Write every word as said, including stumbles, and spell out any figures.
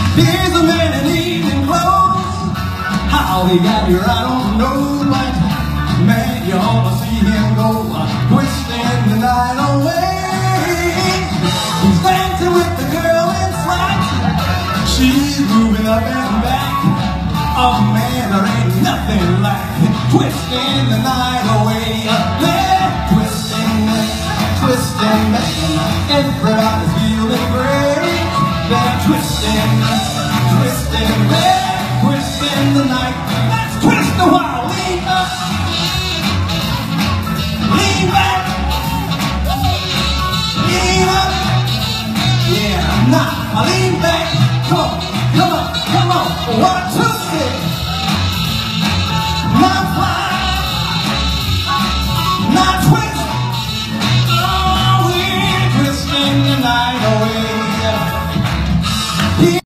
Here's a man in evening clothes. How he got here I don't know, but man, you ought to see him go, twisting the night away. He's dancing with the girl in sight. She's moving up and back. Oh man, there ain't nothing like twisting the night away. Yeah, twisting, twisting, everybody's feeling great. They're twisting, twisting, they're twisting the night. Let's twist a while, lean up, lean back, lean up. Yeah, now lean back. Come on, come on, come on. One, two, three. Now fly, now twist. Oh, we're twisting the night away.